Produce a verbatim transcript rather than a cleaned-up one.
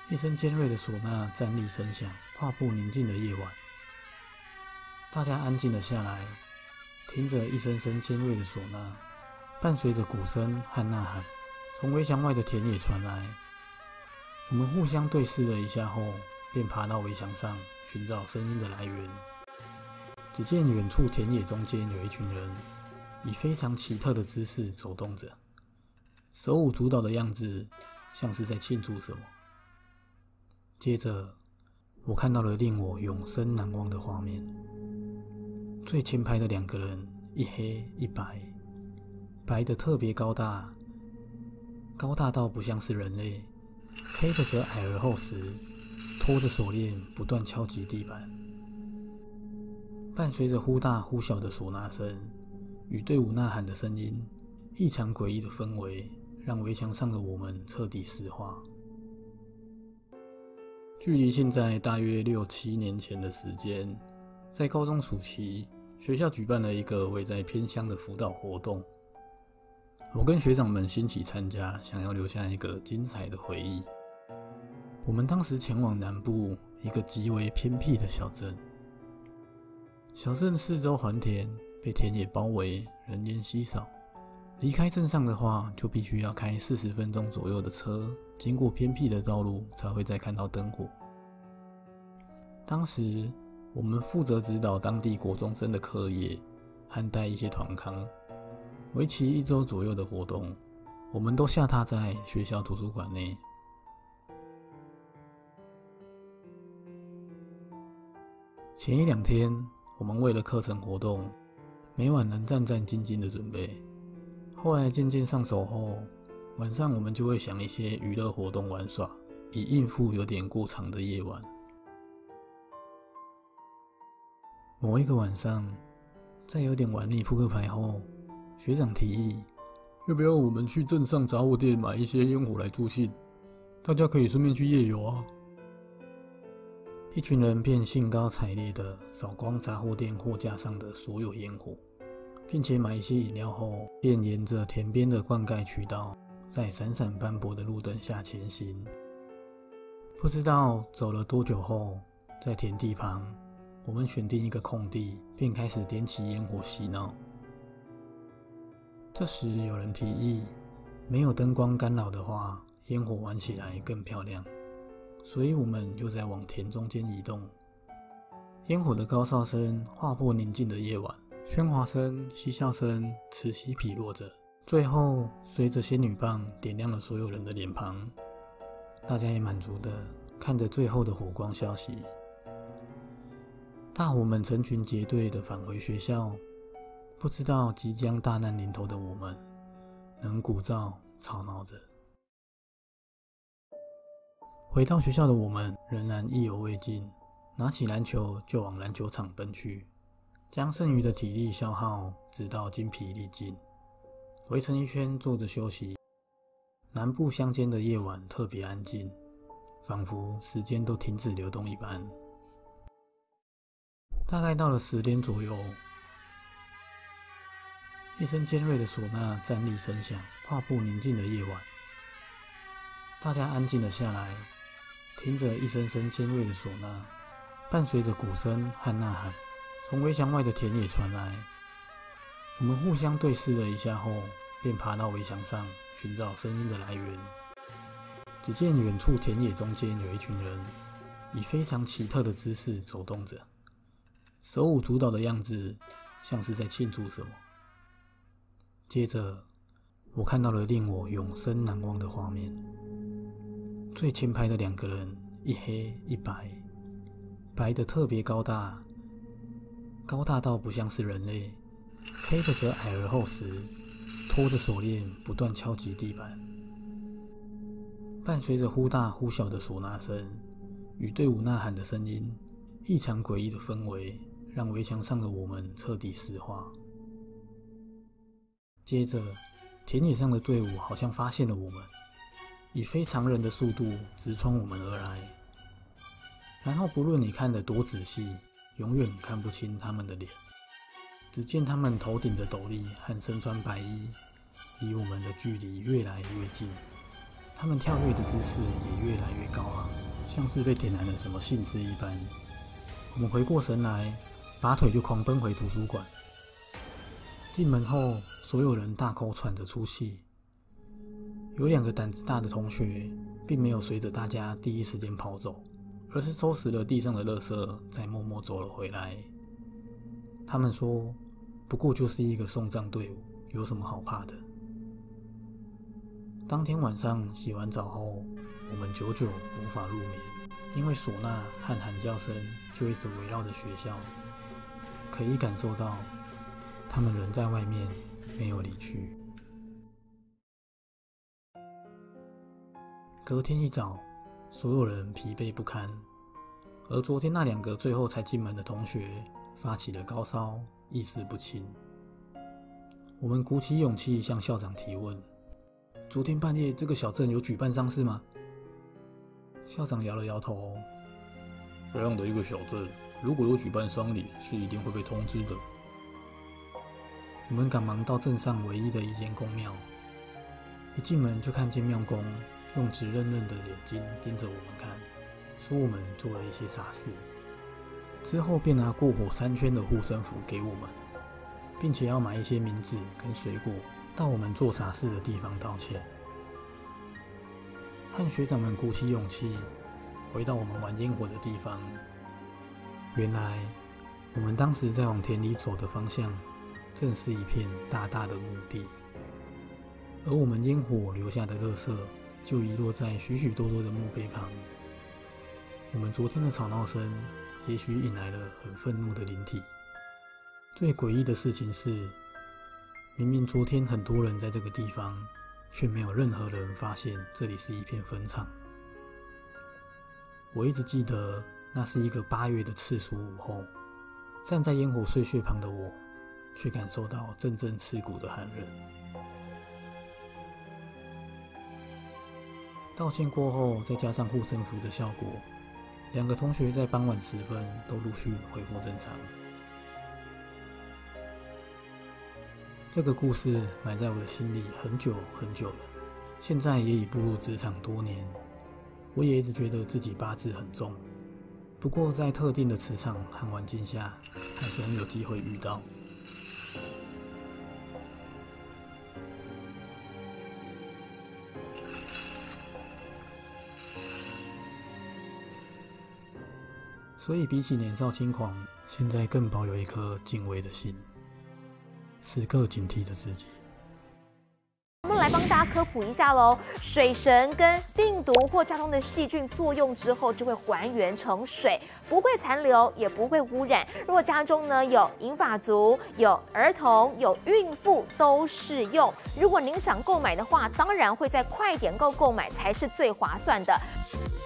一声尖锐的唢呐站立声响，划破宁静的夜晚。大家安静了下来，听着一声声尖锐的唢呐，伴随着鼓声和呐喊，从围墙外的田野传来。我们互相对视了一下后，便爬到围墙上寻找声音的来源。只见远处田野中间有一群人，以非常奇特的姿势走动着，手舞足蹈的样子，像是在庆祝什么。接着，我看到了令我永生难忘的画面。最前排的两个人，一黑一白，白的特别高大，高大到不像是人类；黑的则矮而厚实，拖着锁链不断敲击地板。伴随着忽大忽小的唢呐声与队伍呐喊的声音，异常诡异的氛围让围墙上的我们彻底石化。距离现在大约六七年前的时间，在高中暑期，学校举办了一个位在偏乡的辅导活动。我跟学长们兴起参加，想要留下一个精彩的回忆。我们当时前往南部一个极为偏僻的小镇，小镇四周环田，被田野包围，人烟稀少。离开镇上的话，就必须要开四十分钟左右的车，经过偏僻的道路，才会再看到灯火。当时我们负责指导当地国中生的课业，和带一些团康，为期一周左右的活动，我们都下榻在学校图书馆内。前一两天，我们为了课程活动，每晚能战战兢兢的准备。后来渐渐上手后，晚上我们就会想一些娱乐活动玩耍，以应付有点过长的夜晚。某一个晚上，在有点玩腻扑克牌后，学长提议，要不要我们去镇上杂货店买一些烟火来助兴？大家可以顺便去夜游啊！一群人便兴高采烈地扫光杂货店货架上的所有烟火，并且买一些饮料后，便沿着田边的灌溉渠道，在闪闪斑驳的路灯下前行。不知道走了多久后，在田地旁，我们选定一个空地，便开始点起烟火嬉闹。这时有人提议，没有灯光干扰的话，烟火玩起来更漂亮，所以我们又在往田中间移动。烟火的高哨声划破宁静的夜晚，喧哗声、嬉笑声此起彼落着，最后随着仙女棒点亮了所有人的脸庞，大家也满足的看着最后的火光消息。大伙们成群结队的返回学校，不知道即将大难临头的我们，能鼓噪吵闹着。回到学校的我们仍然意犹未尽，拿起篮球就往篮球场奔去，将剩余的体力消耗直到精疲力尽，围成一圈坐着休息。南部乡间的夜晚特别安静，仿佛时间都停止流动一般。大概到了十点左右，一声尖锐的唢呐站立声响，划破宁静的夜晚。大家安静了下来，听着一声声尖锐的唢呐，伴随着鼓声和呐喊，从围墙外的田野传来。我们互相对视了一下后，便爬到围墙上寻找声音的来源。只见远处田野中间有一群人，以非常奇特的姿势走动着，手舞足蹈的样子，像是在庆祝什么。接着，我看到了令我永生难忘的画面。最前排的两个人，一黑一白，白的特别高大，高大到不像是人类；黑的则矮而厚实，拖着锁链不断敲击地板。伴随着忽大忽小的唢呐声与队伍呐喊的声音，异常诡异的氛围让围墙上的我们彻底石化。接着，田野上的队伍好像发现了我们，以非常人的速度直冲我们而来。然后不论你看得多仔细，永远看不清他们的脸，只见他们头顶着斗笠和身穿白衣，离我们的距离越来越近，他们跳跃的姿势也越来越高昂。 像是被点燃了什么兴致一般。我们回过神来，拔腿就狂奔回图书馆。进门后，所有人大口喘着粗气。有两个胆子大的同学，并没有随着大家第一时间跑走，而是收拾了地上的垃圾，再默默走了回来。他们说：“不过就是一个送葬队伍，有什么好怕的？”当天晚上洗完澡后，我们久久无法入眠，因为唢呐和喊叫声就一直围绕着学校，可以感受到他们人在外面，没有离去。隔天一早，所有人疲惫不堪，而昨天那两个最后才进门的同学发起了高烧，意识不清。我们鼓起勇气向校长提问：昨天半夜这个小镇有举办丧事吗？校长摇了摇头：这样的一个小镇，如果有举办丧礼，是一定会被通知的。我们赶忙到镇上唯一的一间宫庙，一进门就看见庙公用直愣愣的眼睛盯着我们看，说我们做了一些傻事。之后便拿过火三圈的护身符给我们，并且要买一些冥纸跟水果到我们做傻事的地方道歉。和学长们鼓起勇气回到我们玩烟火的地方，原来我们当时在往田里走的方向正是一片大大的墓地，而我们烟火留下的垃圾就遗落在许许多多的墓碑旁。我们昨天的吵闹声也许引来了很愤怒的灵体。最诡异的事情是，明明昨天很多人在这个地方，却没有任何人发现这里是一片坟场。我一直记得那是一个八月的赤暑午后，站在烟火碎屑旁的我，却感受到阵阵刺骨的寒冷。道歉过后，再加上护身符的效果，两个同学在傍晚时分都陆续恢复正常。这个故事埋在我的心里很久很久了，现在也已步入职场多年，我也一直觉得自己八字很重，不过在特定的磁场和环境下，还是很有机会遇到。所以比起年少轻狂，现在更保有一颗敬畏的心，时刻警惕着自己。 我们来帮大家科普一下喽，水神跟病毒或交通的细菌作用之后，就会还原成水，不会残留，也不会污染。如果家中呢有银发族、有儿童、有孕妇，都适用。如果您想购买的话，当然会在快点购购买才是最划算的。